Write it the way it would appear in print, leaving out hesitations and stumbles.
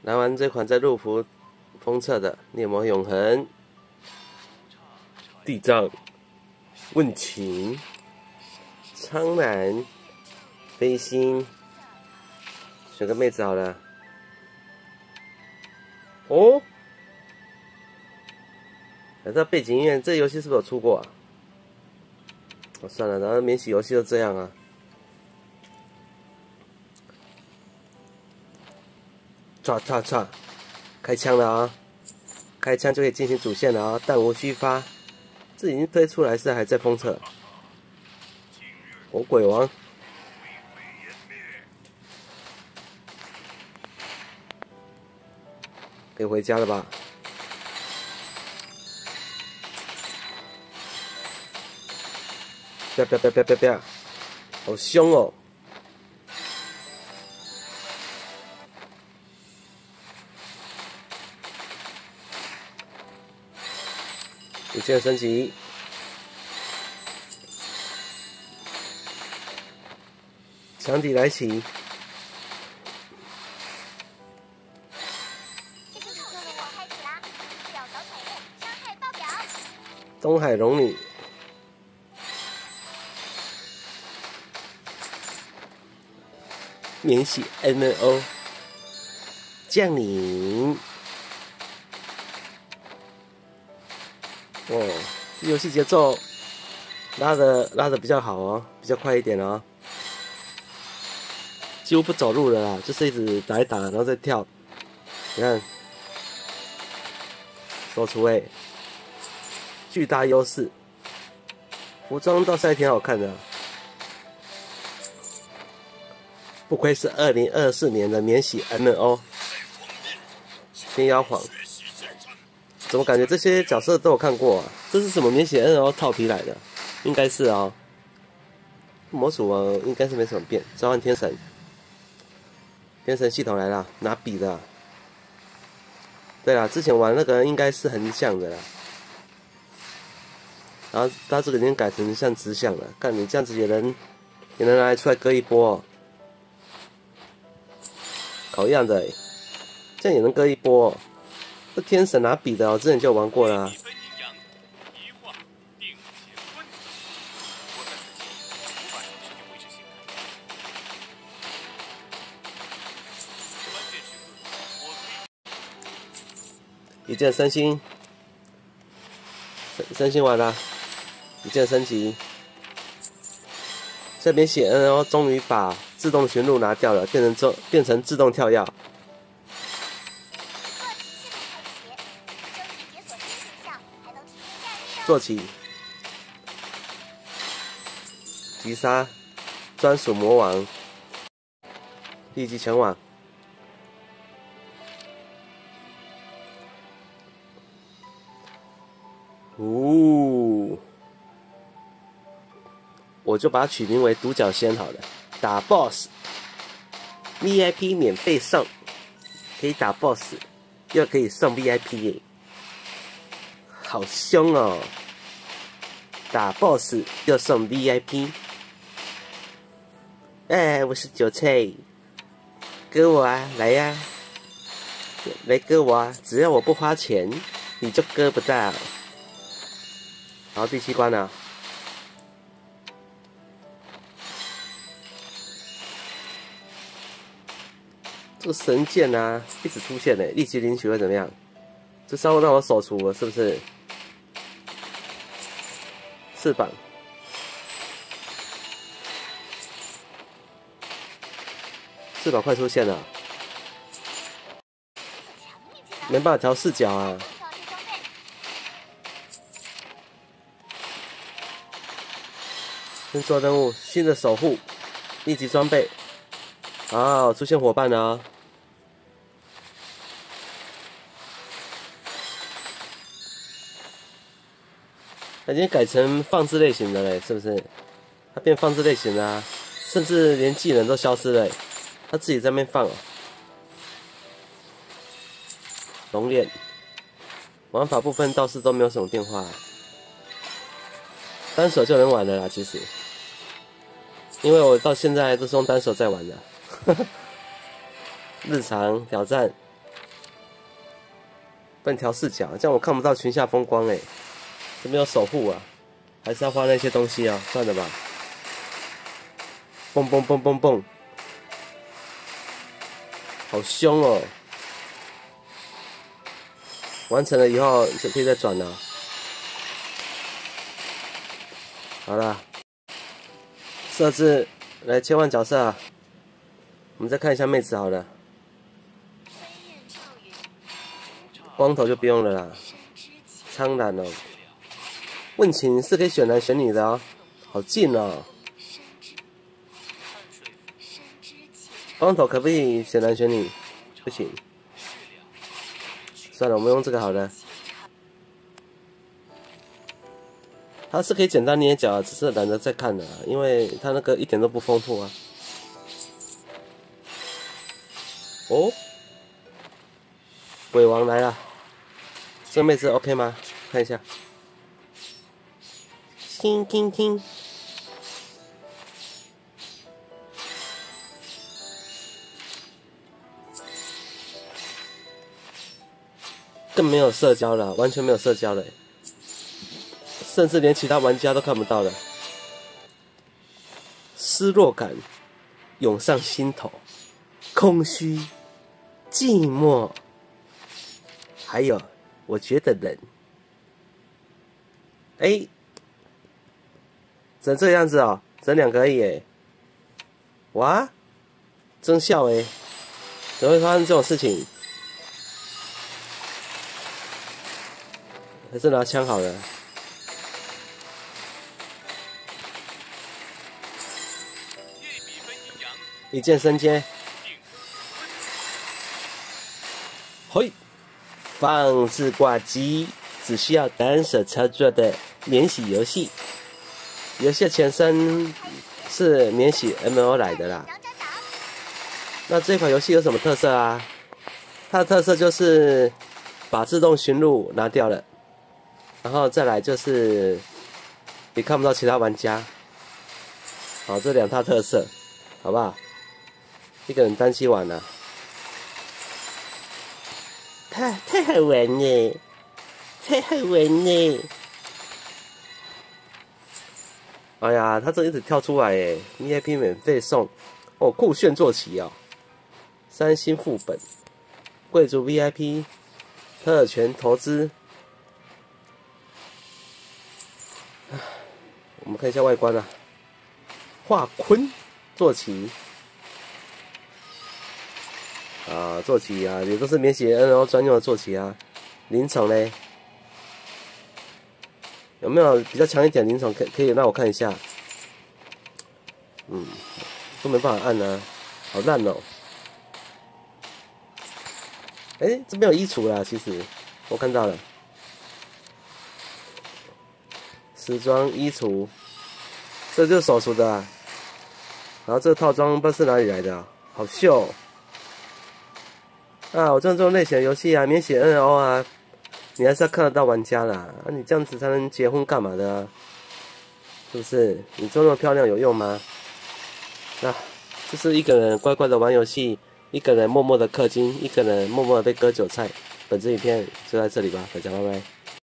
来玩这款在陆服封测的《猎魔永恒》、地藏、问情、苍蓝、飞星，选个妹子好了。哦，这背景音乐，这游戏是不是有出过啊？哦，算了，然后免洗游戏就这样啊。唰，开枪了啊！开枪就可以进行主线了啊！弹无虚发，这已经推出来是还在封测。火鬼王，可以回家了吧？不要！好凶哦！武器升级，强敌来袭。东海龙女，免洗 MNO 降临。哦，这游戏节奏拉的比较好哦，比较快一点哦，几乎不走路了啦，就是一直打一打，然后再跳。你看，手出位，巨大优势。服装倒是还挺好看的，不愧是2024年的免洗 MNO。天妖皇。怎么感觉这些角色都有看过啊？这是什么免洗 NO 套皮来的？应该是哦。魔属王应该是没什么变。召唤天神，天神系统来了，拿笔的。对啦，之前玩那个应该是横向的啦。然后他这个已经改成像直向了，看你这样子也能拿来出来割一波哦。搞样的欸，这样也能割一波哦。这天神拿笔的哦，之前就玩过了啊。一键升星，升星完了，一键升级。这边写 NO 终于把自动寻路拿掉了，变成自动跳跃。坐骑，击杀，专属魔王，立即前往。我就把它取名为独角仙好了。打 BOSS VIP 免费送，可以打 BOSS， 又可以送 VIP 耶，好凶哦！打 BOSS 又送 VIP， 哎，我是韭菜，割我啊，来呀，来割我啊！只要我不花钱，你就割不到。好，第7关了。这个神剑啊，一直出现呢，立即领取会怎么样？这稍微让我手除了，是不是？翅膀，翅膀快出现了，没办法调视角啊。先做任务，新的守护，立即装备。啊，出现伙伴了啊！它已经改成放置类型的嘞，是不是？它变放置类型了啊，甚至连技能都消失了，它自己在那边放哦。龙链，玩法部分倒是都没有什么变化，单手就能玩了啦，其实。因为我到现在都是用单手在玩的。日常挑战不能调视角，这样我看不到群下风光哎。这边有守护啊，还是要花那些东西啊？算了吧。蹦蹦蹦蹦蹦，好凶哦！完成了以后就可以再转了。好了，设置来切换角色啊。我们再看一下妹子好了。光头就不用了啦。苍蓝哦。问情是可以选男选女的哦，好近哦。光头可不可以选男选女？不行。算了，我们用这个好了。它是可以简单捏脚，只是懒得再看了，因为它那个一点都不丰富啊。哦，鬼王来了，这妹子 OK 吗？看一下。听听听。更没有社交了，完全没有社交了，甚至连其他玩家都看不到了。失落感涌上心头，空虚、寂寞，还有我觉得冷。哎，整这个样子哦，整2个而已哎。哇，真笑哎，怎么会发生这种事情？还是拿枪好了。一键升阶。嘿，放置挂机，只需要单手操作的免洗游戏。游戏的前身是免洗 MO 来的啦。那这款游戏有什么特色啊？它的特色就是把自动寻路拿掉了。然后再来就是你看不到其他玩家，好，这2大特色，好不好？一个人单机玩了，太好玩了，太好玩了！哎呀，他这一直跳出来哎 ，VIP 免费送，哦，酷炫坐骑哦，3星副本，贵族 VIP， 特权投资。我们看一下外观啊，华坤坐骑啊，坐骑啊，也都是免洗 NO 专用的坐骑啊。灵宠嘞，有没有比较强一点灵宠？可以让我看一下。都没办法按啊，好烂哦。哎，这边有衣橱啦，其实我看到了。时装衣橱，这就是手厨的啊。然后这个套装不知道是哪里来的啊，好秀啊！我这种类型的游戏啊，免洗 NO 啊，你还是要看得到玩家啦。啊，你这样子才能结婚干嘛的啊？是不是？你做那么漂亮有用吗？啊，就是一个人乖乖的玩游戏，一个人默默的氪金，一个人默默的被割韭菜。本支影片就在这里吧，大家拜拜。